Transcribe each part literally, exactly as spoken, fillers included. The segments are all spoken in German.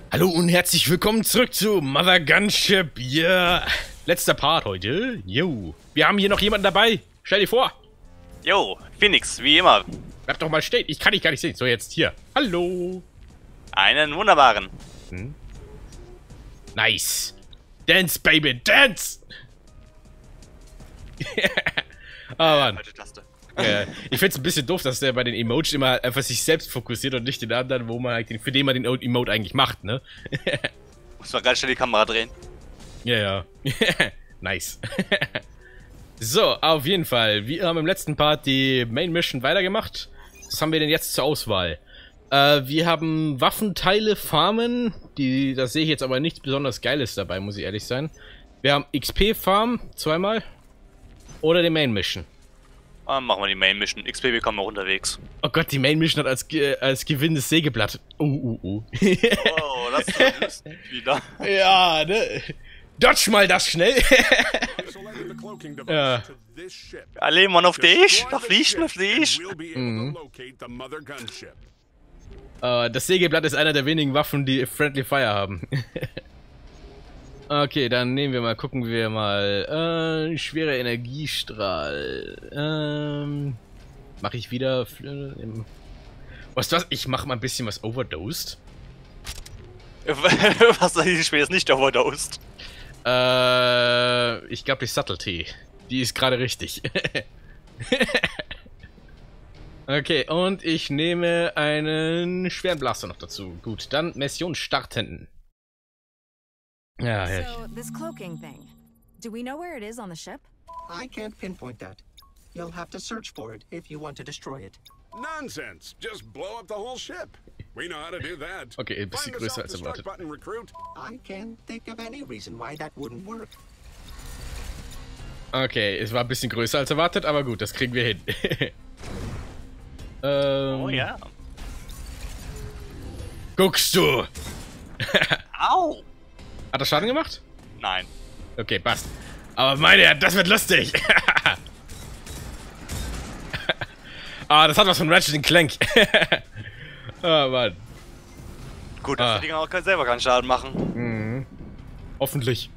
Hallo und herzlich willkommen zurück zu Mother Gunship. Yeah. Letzter Part heute. Yo. Wir haben hier noch jemanden dabei. Stell dir vor. Jo, Phoenix, wie immer. Bleib doch mal stehen. Ich kann dich gar nicht sehen. So, jetzt hier. Hallo. Einen wunderbaren. Hm. Nice. Dance, Baby, dance. Ah, Mann. Falsche Taste. Ja, ich find's ein bisschen doof, dass der bei den Emotes immer einfach sich selbst fokussiert und nicht den anderen, wo man halt, für den man den Emote eigentlich macht, ne? Muss man ganz schnell die Kamera drehen. Ja, ja. Nice. So, auf jeden Fall. Wir haben im letzten Part die Main Mission weitergemacht. Was haben wir denn jetzt zur Auswahl? Äh, wir haben Waffenteile farmen. Die, das sehe ich jetzt aber nichts besonders Geiles dabei, muss ich ehrlich sein. Wir haben X P Farm, zweimal. Oder die Main Mission. Ah, machen wir die Main Mission. X P bekommen wir unterwegs. Oh Gott, die Main Mission hat als, äh, als Gewinn das Sägeblatt. Uh, uh, uh. Oh, das ist lustig wieder. Ja, ne? Dodge mal das schnell. Ja. Alle Mann auf dich. Da fliegst du, da fliegst. Mhm. Uh, das Sägeblatt ist einer der wenigen Waffen, die Friendly Fire haben. Okay, dann nehmen wir mal, gucken wir mal. Äh, schwerer Energiestrahl. Ähm, mache ich wieder. Was das? Ich mache mal ein bisschen was overdosed. Was soll ich Spiel jetzt nicht overdosed? Äh, ich glaube die Subtlety. Die ist gerade richtig. Okay, und ich nehme einen schweren Blaster noch dazu. Gut, dann Mission starten. Ja, ja. So, this cloaking thing. Do we know where it is on the ship? I can't pinpoint that. You'll have to search for it if you want to destroy it. Nonsense! Just blow up the whole ship. We know how to do that. Okay, ein bisschen Find the größer als self-destruct erwartet. button, recruit. I can't think of any reason why that wouldn't work. Okay, es war ein bisschen größer als erwartet, aber gut, das kriegen wir hin. ähm, Oh ja. Guckst du! Au! Hat das Schaden gemacht? Nein. Okay, passt. Aber meine Herren, das wird lustig! Ah, das hat was von Ratchet and Clank. Ah, Mann. Gut, dass Ah. die Dinger auch selber keinen Schaden machen. Mhm. Hoffentlich.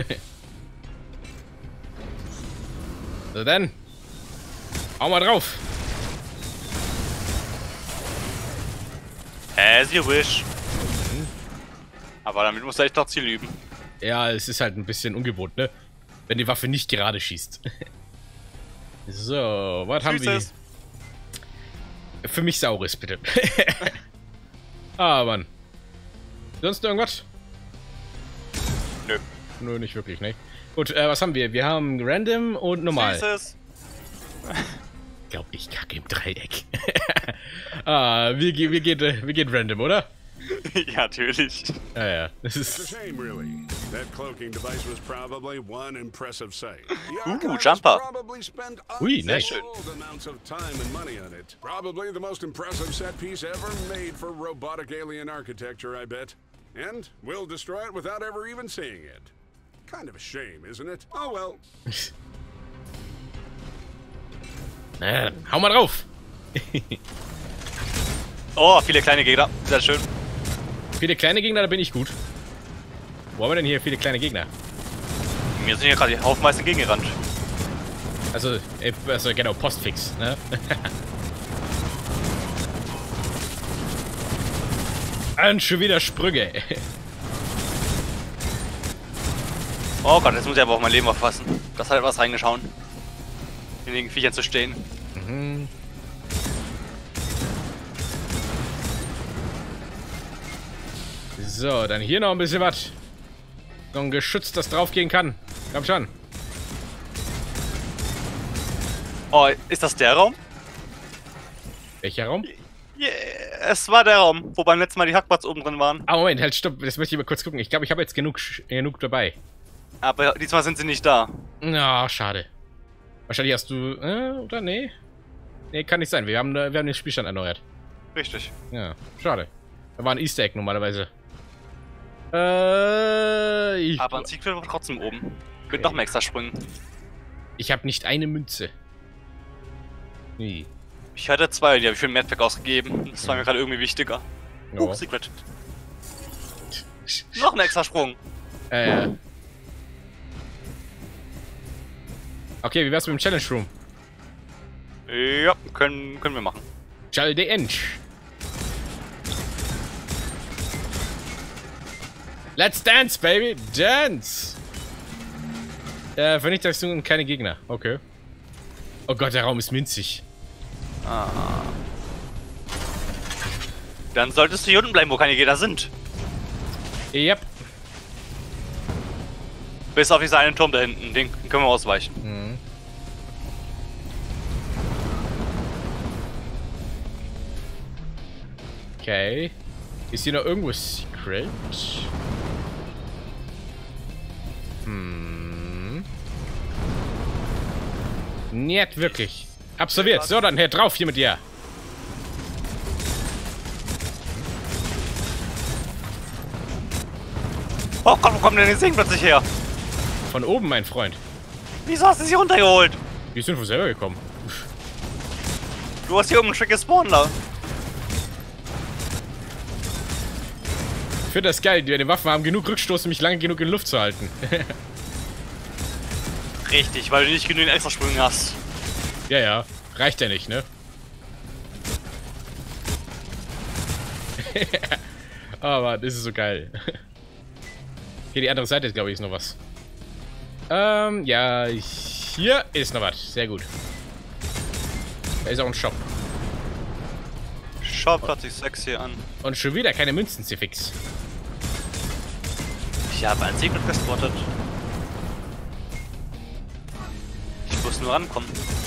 So dann. Hau mal drauf. As you wish. Aber damit muss er echt doch Ziel üben. Ja, es ist halt ein bisschen ungewohnt, ne? Wenn die Waffe nicht gerade schießt. So, was haben wir? Süßes. Für mich Saures, bitte. Ah, Mann. Sonst irgendwas? Nö. Nö, nicht wirklich, ne? Gut, äh, was haben wir? Wir haben Random und Normal. Süßes. Ich glaube, ich kacke im Dreieck. Ah, wir, ge- wir, geht, äh, wir geht Random, oder? Ja, natürlich. Ja, ja. Das It's a ist... shame, really. That cloaking device was probably one impressive sight. The Ooh, archives jumper. probably spent Ui, nice. untold amounts of time and money on it. Probably the most impressive set piece ever made for robotic alien architecture, I bet. And we'll destroy it without ever even seeing it. Kind of a shame, isn't it? Oh well. Na, hau mal drauf. Oh, viele kleine Gegner. Sehr schön. Viele kleine Gegner, da bin ich gut. Wo haben wir denn hier viele kleine Gegner? Mir sind hier gerade die Haufenmeisten gegengerannt. Also, äh, also genau, Postfix, ne? Und schon wieder Sprünge. Oh Gott, jetzt muss ich aber auch mein Leben aufpassen. Das hat etwas reingeschaut. In den Viechern zu stehen. Mhm. So, dann hier noch ein bisschen was. So ein Geschütz, das draufgehen kann. Komm schon. Oh, ist das der Raum? Welcher Raum? Yeah, es war der Raum, wo beim letzten Mal die Hackbats oben drin waren. Ah, Moment, halt, stopp. Das möchte ich mal kurz gucken. Ich glaube, ich habe jetzt genug, Sch- genug dabei. Aber diesmal sind sie nicht da. Na, schade. Wahrscheinlich hast du... Äh, oder? Nee? Nee, kann nicht sein. Wir haben, wir haben den Spielstand erneuert. Richtig. Ja, schade. Da war ein Easter Egg normalerweise. Äh, ich... Aber ein Siegfried war trotzdem oben. Mit Okay. noch mehr extra Sprüngen. Ich habe nicht eine Münze. Nee. Ich hatte zwei, die habe ich für den Madpack ausgegeben. Das war mir gerade irgendwie wichtiger. Ja. Oh, Secret. Noch ein extra Sprung. Äh. Okay, wie wär's mit dem Challenge Room? Ja, können, können wir machen. Chall de Ench. Let's dance, baby! Dance! Äh, Vernichtungsaktion und keine Gegner. Okay. Oh Gott, der Raum ist minzig. Ah. Dann solltest du hier unten bleiben, wo keine Gegner sind. Yep. Bis auf diesen einen Turm da hinten. Den können wir ausweichen. Mhm. Okay. Ist hier noch irgendwo Secret? Hm. Nicht wirklich. Absolviert. So, dann her drauf hier mit dir. Oh Gott, wo kommt denn die Sing plötzlich her? Von oben, mein Freund. Wieso hast du sie runtergeholt? Die sind von selber gekommen. Du hast hier oben ein Trick gespawnt, da. Ich finde das geil. Die Waffen haben genug Rückstoß, um mich lange genug in Luft zu halten. Richtig, weil du nicht genügend extra Sprünge hast. Ja, ja. Reicht ja nicht, ne? Aber das ist so geil. Hier, die andere Seite, glaube ich, ist noch was. Ähm, ja, hier ist noch was. Sehr gut. Da ist auch ein Shop. Shop hört sich sexy an. Und schon wieder keine Münzen, Zifix. Ich habe ein Secret gespottet. Ich muss nur rankommen.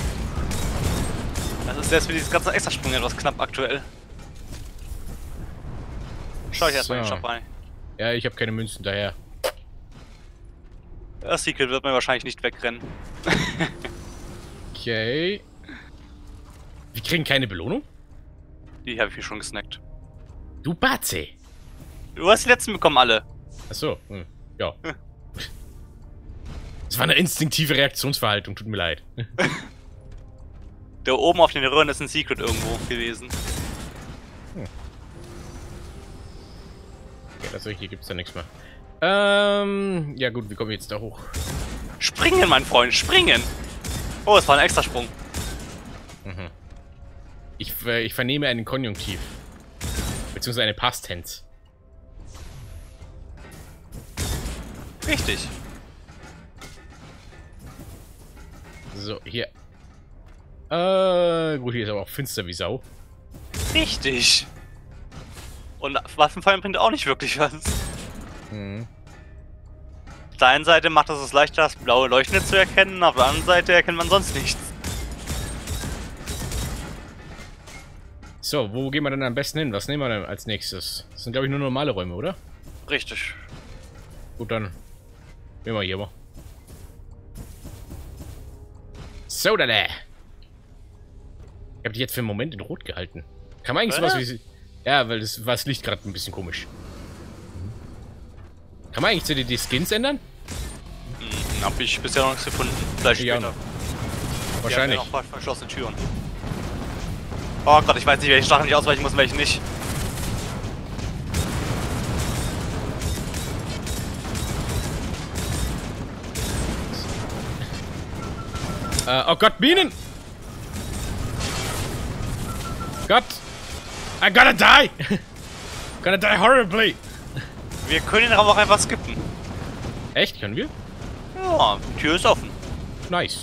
Das ist jetzt für dieses ganze Extrasprung etwas knapp aktuell. Schau ich erstmal in den So. Shop rein. Ja, ich habe keine Münzen daher. Das Secret wird mir wahrscheinlich nicht wegrennen. Okay. Wir kriegen keine Belohnung? Die habe ich mir schon gesnackt. Du Batze. Du hast die letzten bekommen, alle. Achso, hm. Ja. Das war eine instinktive Reaktionsverhaltung, tut mir leid. Da oben auf den Röhren ist ein Secret irgendwo gewesen. Okay, also hier gibt's ja nichts mehr. Ähm, ja gut, wie kommen wir jetzt da hoch? Springen, mein Freund, springen! Oh, es war ein Extrasprung. Mhm. Ich, äh, ich vernehme einen Konjunktiv. Beziehungsweise eine Past Tense. Richtig. So, hier. Äh, gut, hier ist aber auch finster wie Sau. Richtig. Und Waffenfallen bringt auch nicht wirklich was. Mhm. Auf der einen Seite macht es es leichter, das blaue Leuchtende zu erkennen, auf der anderen Seite erkennt man sonst nichts. So, wo gehen wir denn am besten hin? Was nehmen wir denn als nächstes? Das sind, glaube ich, nur normale Räume, oder? Richtig. Gut, dann nehmen wir hier mal. So, da, da. Ich habe die jetzt für einen Moment in Rot gehalten. Kann man eigentlich Äh? sowas wie... Ja, weil das war das Licht gerade ein bisschen komisch. Kann man eigentlich die, die Skins ändern? Hm, hab ich bisher noch nichts gefunden. Vielleicht Ich auch später. noch. Wahrscheinlich. Wir haben ja noch verschlossene Türen. Oh Gott, ich weiß nicht, welche Stacheln ich ausweichen muss und welche nicht. Äh, oh Gott, Bienen! Gott! I gotta die! Gonna die horribly! Wir können den Raum auch einfach skippen. Echt? Können wir? Ja, die Tür ist offen. Nice.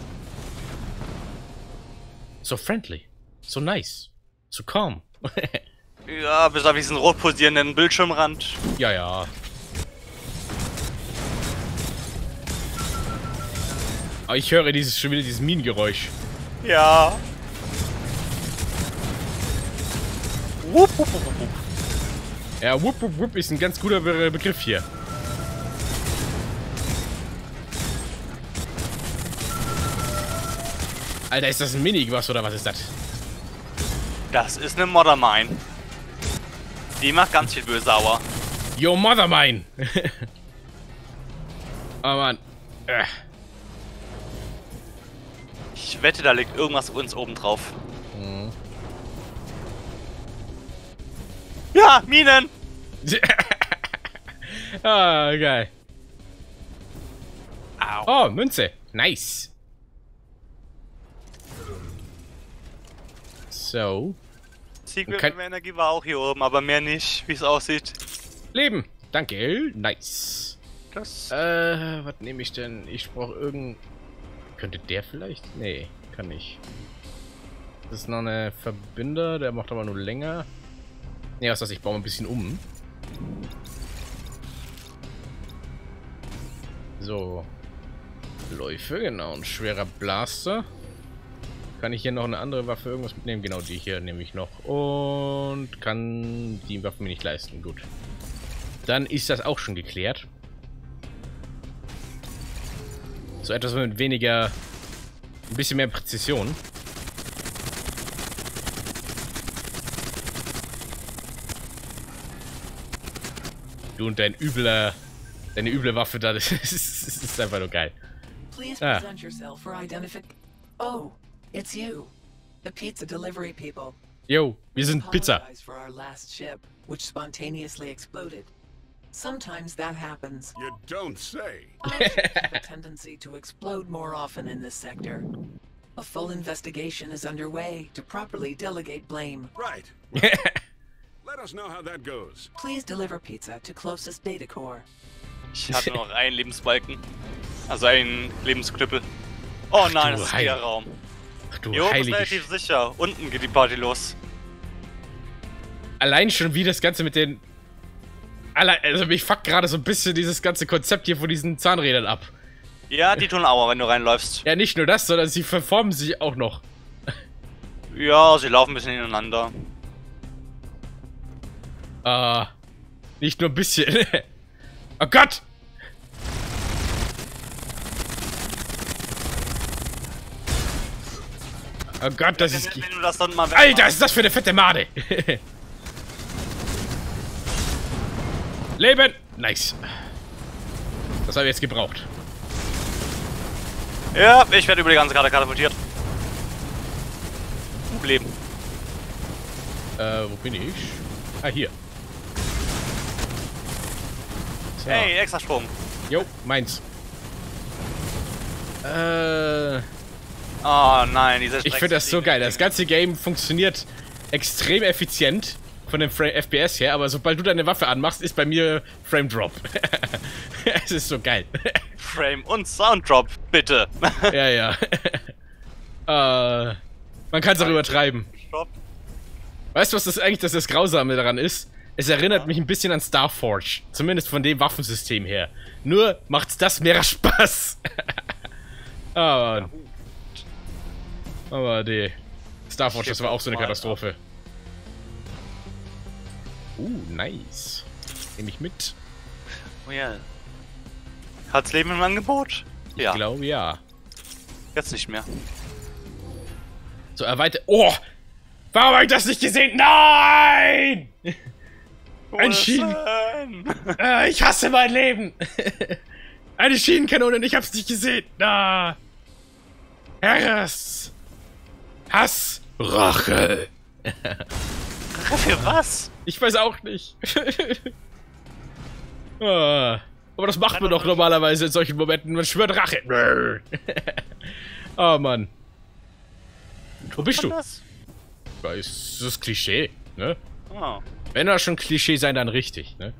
So friendly. So nice. So calm. Ja, bis auf diesen rot pulsierenden Bildschirmrand. Ja, ja. Aber ich höre dieses schon wieder dieses Minengeräusch. Ja. Wupp, wupp, wupp, wupp. Ja, whoop, whoop, whoop ist ein ganz guter Be Begriff hier. Alter, ist das ein Mini-Was oder was ist das? Das ist eine Modder Mine. Die macht ganz viel böse sauer. Yo, Mother mine! Oh Mann. Äh. Ich wette, da liegt irgendwas uns oben drauf. Mhm. Ja, Minen! Ah, geil. Au. Oh, Münze. Nice. So. Secret Kein- of Energie war auch hier oben, aber mehr nicht, wie es aussieht. Leben. Danke. Nice. Das. Äh, was nehme ich denn? Ich brauche irgend... Könnte der vielleicht? Nee, kann nicht. Das ist noch eine Verbinder, der macht aber nur länger. Nee, was das? Ich baue mal ein bisschen um. So. Läufe, genau. Ein schwerer Blaster. Kann ich hier noch eine andere Waffe irgendwas mitnehmen? Genau, die hier nehme ich noch. Und kann die Waffe mir nicht leisten. Gut. Dann ist das auch schon geklärt. So etwas mit weniger... Ein bisschen mehr Präzision. Du und dein übler... Deine üble Waffe da, das ist, das ist einfach nur geil. Please Ah. present yourself for identification. Oh, it's you. The pizza delivery people. Yo, wir sind Pizza. Apologize for our last ship, which spontaneously exploded. Sometimes that happens. You don't say. Our ships have a tendency to explode more often in this sector. A full investigation is underway to properly delegate blame. Right. Let us know how that goes. Please deliver pizza to closest data core. Ich hatte noch einen Lebensbalken. Also einen Lebensknüppel. Oh nein, du das ist Heil- der Raum. Ach du Jo, ist heilige... relativ sicher. Unten geht die Party los. Allein schon wie das Ganze mit den... Allein, also mich fuckt gerade so ein bisschen dieses ganze Konzept hier von diesen Zahnrädern ab. Ja, die tun Aua, wenn du reinläufst. Ja, nicht nur das, sondern sie verformen sich auch noch. Ja, sie laufen ein bisschen ineinander. Äh, nicht nur ein bisschen. Oh Gott! Oh Gott, das ist... Wenn, wenn du das dann mal Alter, was ist das für eine fette Made? Leben! Nice. Das habe ich jetzt gebraucht. Ja, ich werde über die ganze Karte katapultiert. Leben. Äh, wo bin ich? Ah, hier. So. Hey, extra Strom. Jo, meins. Äh, Oh nein, diese ich finde das so geil. Das ganze Game funktioniert extrem effizient von dem Fra- F P S her, aber sobald du deine Waffe anmachst, ist bei mir Frame Drop. Es ist so geil. Frame und Sounddrop, bitte. Ja, ja. äh, man kann es auch übertreiben. Stopp. Weißt du, was das eigentlich das, das Grausame daran ist? Es erinnert mich ein bisschen an Starforge. Zumindest von dem Waffensystem her. Nur macht's das mehr Spaß. Ah, Mann. Aber die Starforge, das war auch so eine Katastrophe. Uh, nice. Nehme ich mit. Oh ja. Hat's Leben im Angebot? Ich Ja, glaube, ja. jetzt nicht mehr. So, erweitert. Oh! Warum habe ich das nicht gesehen? Nein! Ein Schienen. Äh, ich hasse mein Leben. Eine Schienenkanone und ich hab's nicht gesehen. Ah. Herres. Hass. Rache. Für was? Ich weiß auch nicht. Ah. Aber das macht man doch normalerweise in solchen Momenten. Man schwört Rache. Oh Mann. Wo bist du? Das? Ja, ist das Klischee, ne? Oh. Wenn das schon Klischee sein, dann richtig, ne?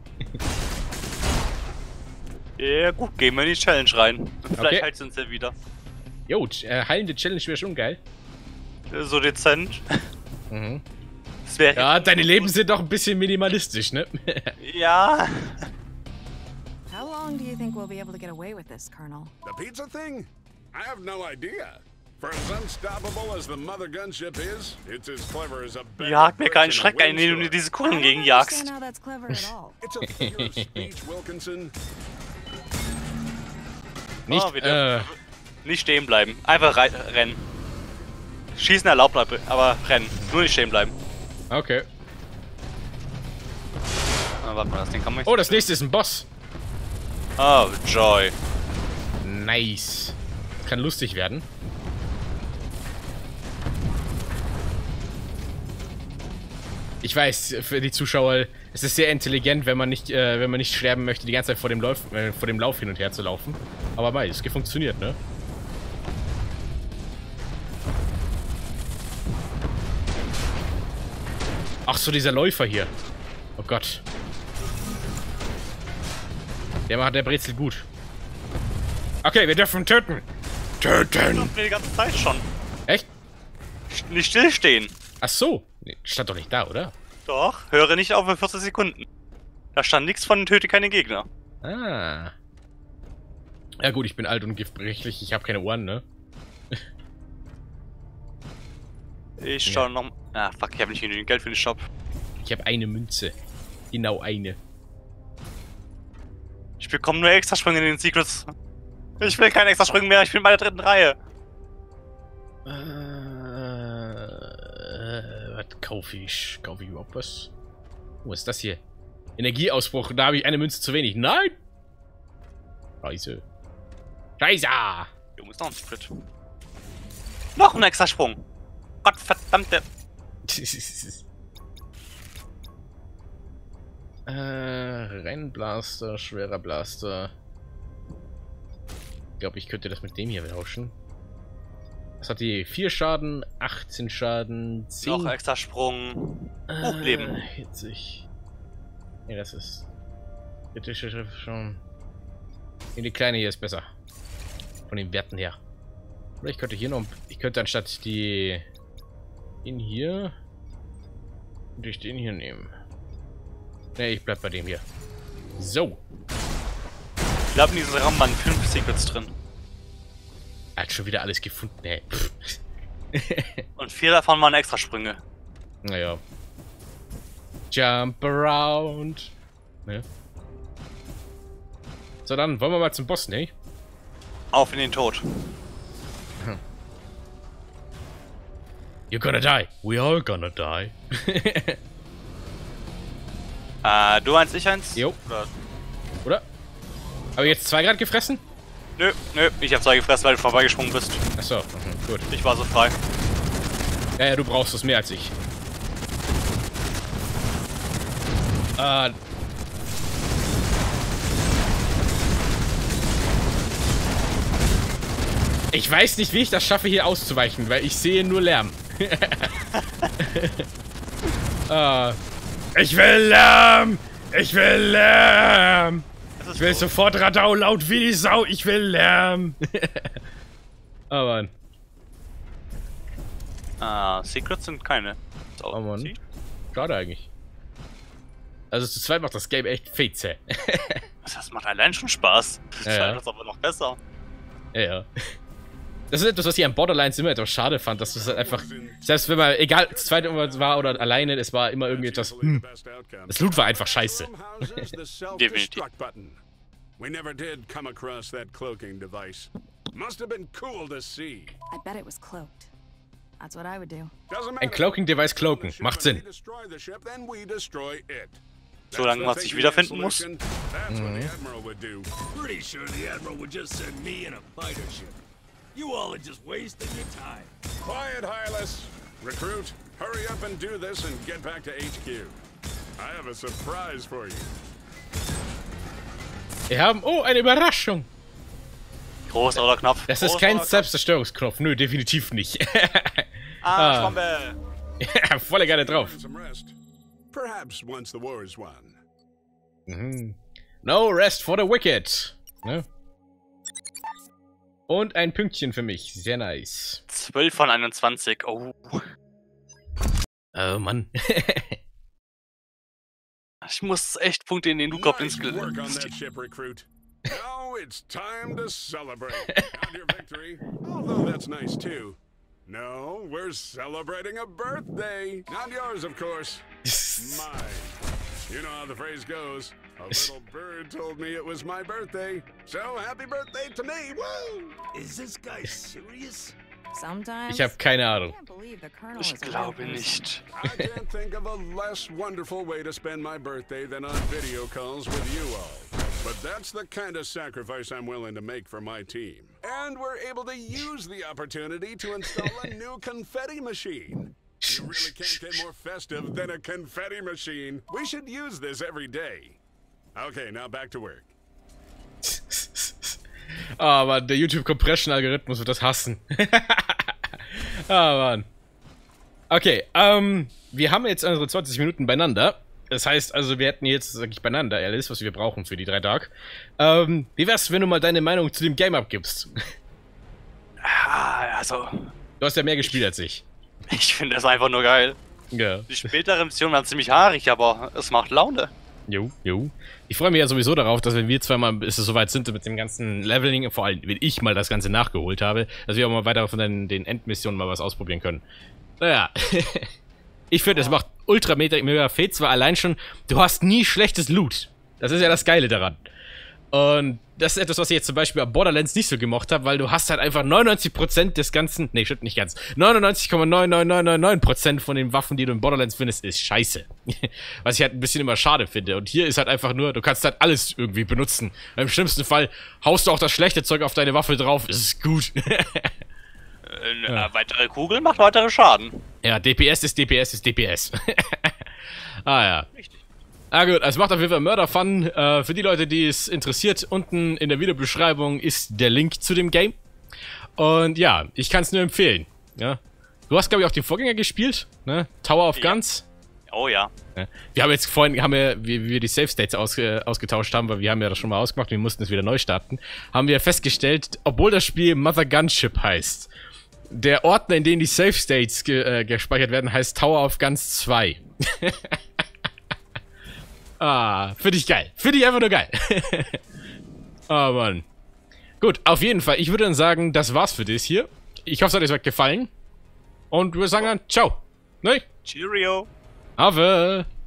Ja gut, gehen wir in die Challenge rein. Vielleicht Okay. heilt sie uns ja wieder. Jo, äh, heilende Challenge wäre schon geil. So dezent. Mhm. Das wäre Ja, deine Leben sind doch ein bisschen minimalistisch, ne? Ja. How long do you think we'll be able to get away with this, Colonel? The pizza thing? I have no idea. For as unstoppable as the mother gunship is, it's as clever as a bear Jag mir keinen perched in a Schreck ein, indem du windstorm. diese I Kuchen don't gegen understand jagst. how that's clever at all. It's a figure of speech, Wilkinson. Nicht, Oh, wir äh, dürfen nicht stehen bleiben. Einfach rei- rennen. Schießen erlaubt, aber rennen. Nur nicht stehen bleiben. okay. Ah, warte mal, das Ding kann man nicht. Oh, das nächste ist ein Boss. Oh, Joy. Nice. Kann lustig werden. Ich Ich weiß, für die Zuschauer, es ist sehr intelligent, wenn man nicht, äh, wenn man nicht sterben möchte, die ganze Zeit vor dem Lauf, äh, vor dem Lauf hin und her zu laufen. Aber mei, es funktioniert, ne? Ach so, dieser Läufer hier. Oh Gott. Der macht der Brezel gut. Okay, wir dürfen töten. Töten! Die ganze Zeit schon. Echt? Nicht stillstehen. Ach so. Nee, stand doch nicht da, oder? Doch, höre nicht auf in vierzig Sekunden. Da stand nichts von töte keine Gegner. Ah. Ja gut, ich bin alt und giftbrechlich, ich habe keine Ohren, ne? Ich schau ja. noch... Ah, fuck, ich habe nicht genügend Geld für den Shop. Ich habe eine Münze. Genau eine. Ich bekomme nur Extrasprünge in den Secrets. Ich will keine Extrasprünge mehr, ich bin bei der dritten Reihe. Äh, was kaufe ich? Kaufe ich überhaupt was? Was ist das hier? Energieausbruch, da habe ich eine Münze zu wenig. Nein! Scheiße. Scheiße! Du musst noch ein Secret. Noch ein Extrasprung! Gottverdammte... äh, Rennblaster, schwerer Blaster. Ich glaube, ich könnte das mit dem hier tauschen. Was hat die? vier Schaden, achtzehn Schaden, zehn... Noch Extrasprung. Hochleben. Äh, hitzig. Ja, das ist... Kritische Schrift schon... Nee, die kleine hier ist besser. Von den Werten her. Oder ich könnte hier noch... Ich könnte anstatt die... Den hier... Könnte ich den hier nehmen. Ne, ich bleib bei dem hier. So. Wir haben in diesem Raum waren fünf Secrets drin. Er hat schon wieder alles gefunden, ey. Und vier davon waren Extrasprünge. Naja. Jump around. Ne? So, dann wollen wir mal zum Boss, ne? Auf in den Tod. You're gonna die. We all gonna die. äh, du eins, ich eins? Jo. Oder? Oder? Aber jetzt zwei gerade gefressen? Nö, nö, ich hab zwei gefressen, weil du vorbeigesprungen bist. Achso, mhm, gut. Ich war so frei. Ja, ja, du brauchst es mehr als ich. Äh. Ich weiß nicht, wie ich das schaffe, hier auszuweichen, weil ich sehe nur Lärm. uh, ich will Lärm! Ich will Lärm! Ich will so. sofort Radau laut wie die Sau. Ich will Lärm! Oh Mann. Ah, Secrets sind keine. So, oh Mann. Schade eigentlich. Also zu zweit macht das Game echt fetze. Das macht allein schon Spaß. Das ja, ja. ist aber noch besser. Ja, ja. Das ist etwas, was ich an Borderlands immer etwas schade fand, dass das halt einfach, selbst wenn man, egal, das zweite war oder alleine, es war immer irgendwie etwas, hm, das Loot war einfach scheiße. Definitiv. We never did come across that cloaking device. Must have been cool to see. I bet it was cloaked. That's what I would do. Ein Cloaking Device cloaken, macht Sinn. Solange man sich wiederfinden muss. Mhm. Pretty sure the Admiral would just send me in a fighter ship. You all are just wasting your time. Quiet, Hylas. Recruit, hurry up and do this and get back to H Q. I have a surprise for you. Wir haben... Oh, eine Überraschung! Groß oder Knopf? Das ist kein Selbstzerstörungsknopf. Nö, definitiv nicht. Ah, Schwampe! Ja, volle Geile drauf. Perhaps once the war is won. Mhm. No rest for the wicked. Ne? Und ein Pünktchen für mich. Sehr nice. zwölf von einundzwanzig. Oh. Oh Mann. Ich muss echt Punkte in den Loot-Goblins Nice work on that ship, recruit. Now it's time to celebrate. Not your victory, although that's nice too. No, we're celebrating a birthday. Not yours, of course. Mine. You know how the phrase goes. A little bird told me it was my birthday. So happy birthday to me. Woo! Is this guy serious? Sometimes. Ich habe keine Ahnung. I can't believe the Colonel Ich is a real glaube person. nicht. I can't think of a less wonderful way to spend my birthday than on video calls with you all. But that's the kind of sacrifice I'm willing to make for my team. And we're able to use the opportunity to install a new confetti machine. You really can't get more festive than a confetti machine. We should use this every day. Okay, now back to work. Ah, Mann, der YouTube-Compression-Algorithmus wird das hassen. Ah, Mann. Okay, ähm, wir haben jetzt unsere zwanzig Minuten beieinander. Das heißt also, wir hätten jetzt, sag ich, beieinander alles, was wir brauchen für die drei Tage. Ähm, wie wär's, wenn du mal deine Meinung zu dem Game abgibst? Ah, also... Du hast ja mehr gespielt als ich. Ich finde das einfach nur geil. Ja. Die späteren Missionen waren ziemlich haarig, aber es macht Laune. Jo, jo. Ich freue mich ja sowieso darauf, dass wenn wir zweimal bis es soweit sind mit dem ganzen Leveling, vor allem wenn ich mal das Ganze nachgeholt habe, dass wir auch mal weiter von den, den Endmissionen mal was ausprobieren können. Naja. Ich finde, es macht ultra mega, mega fett, zwar allein schon, du hast nie schlechtes Loot. Das ist ja das Geile daran. Und das ist etwas, was ich jetzt zum Beispiel bei Borderlands nicht so gemocht habe, weil du hast halt einfach neunundneunzig Prozent des ganzen, nee, stimmt nicht ganz, neunundneunzig Komma neun neun neun neun neun Prozent von den Waffen, die du in Borderlands findest, ist scheiße. Was ich halt ein bisschen immer schade finde. Und hier ist halt einfach nur, du kannst halt alles irgendwie benutzen. Im schlimmsten Fall haust du auch das schlechte Zeug auf deine Waffe drauf, ist es gut. Eine ja. Weitere Kugel macht weitere Schaden. Ja, D P S ist D P S ist D P S. Ah ja. Richtig. Ah gut, es macht auf jeden Fall Mörder-Fun. Äh, für die Leute, die es interessiert, unten in der Videobeschreibung ist der Link zu dem Game. Und ja, ich kann es nur empfehlen. Ja. Du hast, glaube ich, auch den Vorgänger gespielt, ne? Tower of ja. Guns. Oh ja. ja. Wir haben jetzt vorhin, haben wir, wie, wie wir die Save States ausge, ausgetauscht haben, weil wir haben ja das schon mal ausgemacht, wir mussten es wieder neu starten, haben wir festgestellt, obwohl das Spiel Mother Gunship heißt, der Ordner, in dem die Save States ge, äh, gespeichert werden, heißt Tower of Guns zwei. Ah, finde ich geil. Finde ich einfach nur geil. Ah, Mann. Gut, auf jeden Fall. Ich würde dann sagen, das war's für das hier. Ich hoffe, es hat euch gefallen. Und wir sagen dann ciao. Ne? Cheerio. Ave.